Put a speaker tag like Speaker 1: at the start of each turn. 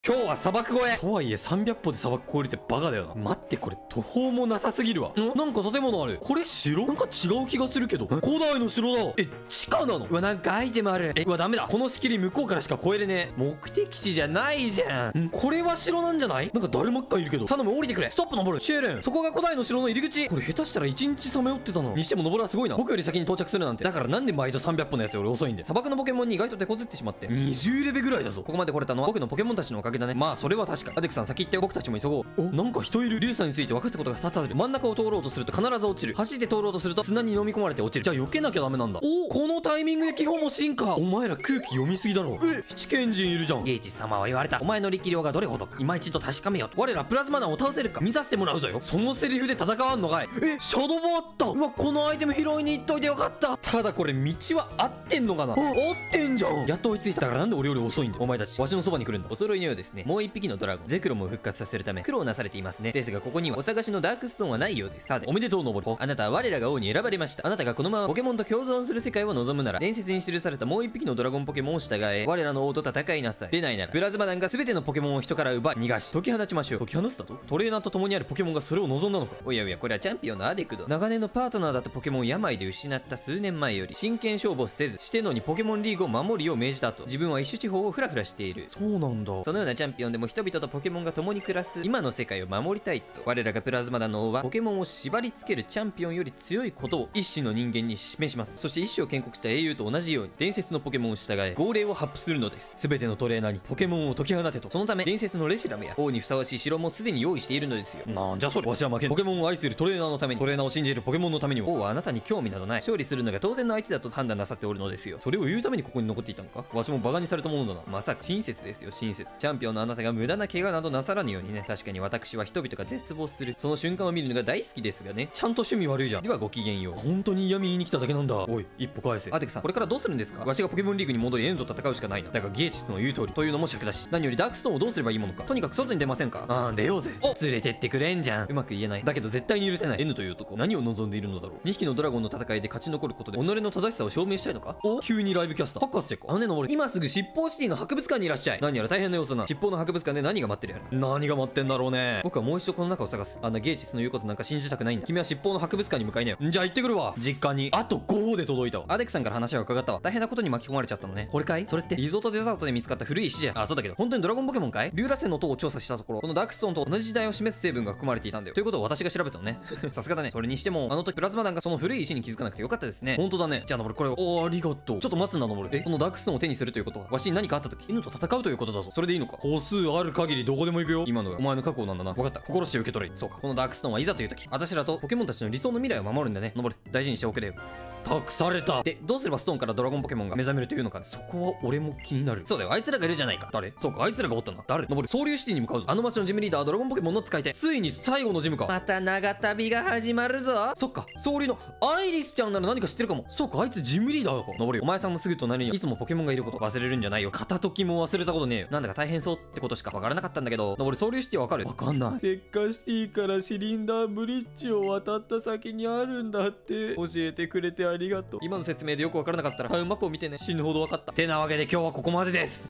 Speaker 1: 今日は砂漠越えとはいえ300歩で砂漠越えるってバカだよな。待って、これ途方もなさすぎるわ。なんか建物ある。これ城？なんか違う気がするけど。古代の城だ。地下なの？うわ、なんかアイテムある。うわ、ダメだ。この仕切り向こうからしか越えれねえ。目的地じゃないじゃん。これは城なんじゃない？なんか誰もっかいるけど。頼む、降りてくれ。ストップ、登る。シェーレン、そこが古代の城の入り口。これ下手したら1日さまよってたのにしても登るはすごいな。僕より先に到着するなんて。だからなんで毎度300歩のやつより遅いんで。砂漠のポケモンに意外と手こずってしまって20レベぐらいだぞ。ここまで来れたのは僕のポケモンたちのおかげだね。まあそれは確か。アデクさん先行ってよ。僕たちも急ごう。なんか人いる。リュウさんについて分かったことが2つある。真ん中を通ろうとすると必ず落ちる。走って通ろうとすると砂に飲み込まれて落ちる。じゃあ避けなきゃダメなんだ。このタイミングで基本も進化。お前ら空気読みすぎだろ。七賢人いるじゃん。ゲイチ様は言われた。お前の力量がどれほどか今一度確かめようと。我らプラズマ弾を倒せるか見させてもらうぞよ。そのセリフで戦わんのかい。シャドウボあった。うわ、このアイテム拾いに行っといてよかった。ただこれ道は合ってんのかな。合ってんじゃん。やっと追いついた。だからなんで俺より遅いんだ。お前たちわしのそばに来るんだ。お揃いのようですね。もう一匹のドラゴンゼクロムを復活させるため苦労なされていますね。ですがここにはお探しのダークストーンはないようです。さておめでとうノボル。あなたは我らが王に選ばれました。あなたがこのままポケモンと共存する世界を望むなら伝説に記されたもう一匹のドラゴンポケモンを従え我らの王と戦いなさい。でないならプラズマ弾が全てのポケモンを人から奪い逃がし解き放ちましょう。解き放つだと？トレーナーと共にあるポケモンがそれを望んだのか。おやおや、これはチャンピオンのアデクド。長年のパートナーだったポケモンを病で失った数年前より真剣勝負をせずしてのにポケモンリーグを守るよう命じた後自分は一種地方をフラフラしている。そうなんだ。そのようなチャンピオンでも人々とポケモンが共に暮らす今の世界を守りたいと我らがプラズマ弾の王はポケモンを縛り付けるチャンピオンより強いことを一種の人間に示します。そして一種を建国した英雄と同じように伝説のポケモンを従え号令を発布するのです。全てのトレーナーにポケモンを解き放てと。そのため伝説のレシラムや王にふさわしい城もすでに用意しているのですよ。なんじゃそれ。わしは負けん。ポケモンを愛するトレーナーのためにトレーナーを信じるポケモンのためにも王はあなたに興味などない。勝利するのが当然の相手だと判断なさっておるのですよ。それを言うためにここに残っていたのか。わしもバカにされたものだな。まさか親切ですよ、親切。チャンピオンのあなたが無駄な怪我などなさらぬようにね。確かに私は人々が絶望するその瞬間を見るのが大好きですがね。ちゃんと趣味悪いじゃん。ではごきげんよう。本当に嫌味言いに来ただけなんだ。おい、一歩返せ。アテクさん、これからどうするんですか。わしがポケモンリーグに戻りエンドと戦うしかないな。だがゲーチスの言う通りというのも尺だし、何よりダークストーンをどうすればいいものか。とにかく外に出ませんか。出ようぜ。連れてってくれんじゃん。うまく言えない。だけど絶対に許せない。N という男何を望んでいるのだろう。2匹のドラゴンの戦いで勝ち残ることで己の正しさを証明したいのか。急にライブキャスター博士か。あのね、登る。今すぐ七宝シティの博物館にいらっしゃい。何やら大変な様子だな。七宝の博物館で何が待ってるやら。何が待ってんだろうね。僕はもう一度この中を探す。あんなゲーチスの言うことなんか信じたくないんだ。君は七宝の博物館に向かいなよ。じゃあ行ってくるわ。実家にあと5歩で届いたわ。アデクさんから話が伺ったわ。大変なことに巻き込まれちゃったのね。これかい。それってリゾートデザートで見つかった古い石じゃ。そうだけど本当にドラゴンポケモンかい。竜螺旋の塔を調査したところこのダークストーンと同じ時代を示す成分が含まれていたんだよ。ということを私が調べたのね。さすがだね。それにしてもあの時プラズマ弾がその古い石に気づかなくてよかったですね。本当だね。じゃあ登る、これを。ありがとう。ちょっと待つんだ登る。このダークストーンを手にするということはわしに何かあった時犬と戦うということだぞ。それでいいのか。歩数ある限りどこでも行くよ。今のがお前の覚悟なんだな。分かった。心して受け取れ。そうか。このダークストーンはいざという時私らとポケモンたちの理想の未来を守るんだね。登る、大事にしておくれよ。託された。で、どうすればストーンからドラゴンポケモンが目覚めるというのか。そこは俺も気になる。そうだよ、あいつらがいるじゃないか。誰。そうか、あいつらがおったな。誰。登る、総流シティに向かうぞ。あの町のジムリーダーはドラゴンポケモンの使い手。ついに最後のジムか。また長旅が始まるぞ。そっか、総流のアイリスちゃんなら何か知ってるかも。そうか、あいつジムリーダーか。登るよ、お前さんのすぐ隣にいつもポケモンがいること忘れるんじゃないよ。片時も忘れたことねえよ。なんだか大変そうってことしかわからなかったんだけど。登る、総流シティはわかる。わかんない。石化シティからシリンダーブリッジを渡った先にあるんだって。教えてくれてありがとう。今の説明でよくわからなかったらタウンマップを見てね。死ぬほどわかった。てなわけで今日はここまでです。